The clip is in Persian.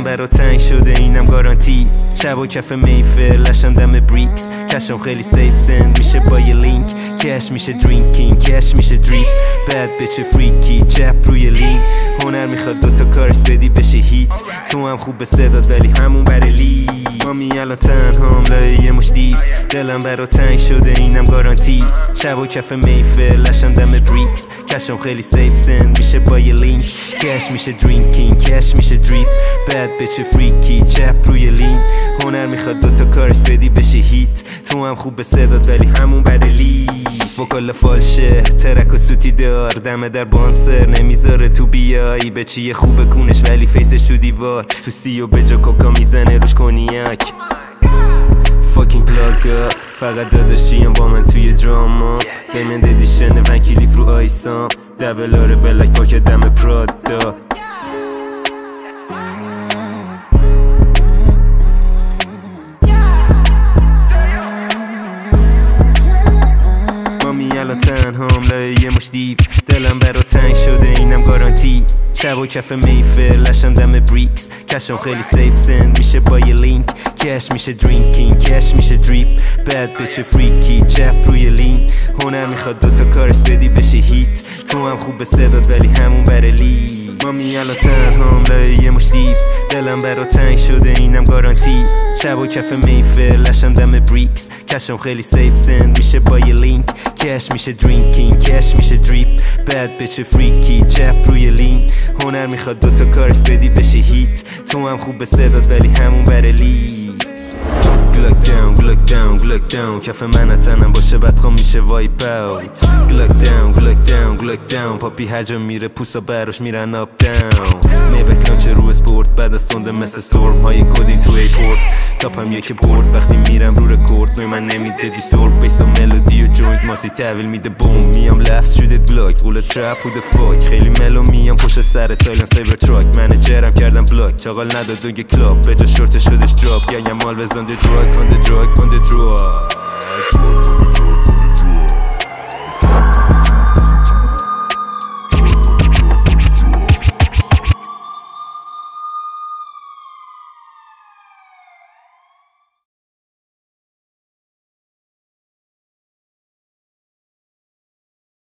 برا تنگ شده اینم گارانتی. شب و کف میفر لشم دم بریکس، کشم خیلی سیف سند میشه با یه لینک. کش میشه درینکینگ، کش میشه دریپ، بد بچه فریکی چپ روی لین. هنر میخواد دوتا کارش بدی بشه هیت، تو هم خوب به صدات ولی همون بره لی. مامی الان تنهام لایه یه مش دیو، دلم برا تنگ شده اینم گارانتی. شب و کف میفر لشم دم بریکس، کشم خیلی سیف سند میشه با یه لینک. کش میشه درینکینگ، کش میشه دریپ، بد بچه فریکی چپ روی لین. هنر میخواد دوتا کارش بدی بشه هیت، تو هم خوب به صدات ولی همون بره لی. وکال فالشه ترک و سوتی دار، دمه در بانسر نمیذاره تو بیایی. به چیه خوبه کونش ولی فیسش تو دیوار، تو سی و به جا کوکا میزنه روش کنیاک. فاکینگ پلاگا فقط داداشیم با من توی دراما. دیمند ادیشن ونکیلیف رو آیسام، دبل آره بلک پاک دم پرادا. مامی الان تنهام لایه یه مش دیو، دلم برا تنگ شده اینم گارانتی. شب و کف میفر لشم دم بریکس، کشم خیلی سیف سند میشه با یه لینک. کش میشه درینکینگ، کش میشه دریپ، بد بچه فریکی چپ روی لین. هنر میخواد دوتا کارش بدی بشه هیت، تو هم خوب به صدات ولی همون بره لی. مامی الان تنهام لایه یه مش دیو، دلم برا تنگ شده اینم گارانتی. شب و کف میفر لشم دم بریکس، کشم خیلی سیف سند میشه با یه لینک. کش میشه درینکینگ، کش میشه دریپ، بد بچه فریکی چپ روی لین. هنر میخواد دوتا کارش بدی بشه هیت، تو هم خوب به صدات ولی همون بره لی. گلک داون گلک داون گلک داون، کف منتنم باشه بدخوام میشه وایپ اوت. گلک داون گلک داون گلک داون، پاپی هر جا میره پوسا براش میرن اپ داون. میبک لانچه رو اسپورت بعد از تونده مثل ستورم های کدین تو ایپورت. تاپم یک بورد وقتی میرم رو رکورد، نوی من نمیده دیستورت. بیسا ملودی و جوینت ماسی تحویل میده بوم. میام لفظ شدت بلاک قول ترپ و فاک، خیلی ملو میام پشت سر سایلن سایبر تراک. منیجرم کردم بلاک چاقال نداد دوگه کلاب، به جا شورت شدش دراپ. گنگم مال بزنده دراک کن the drug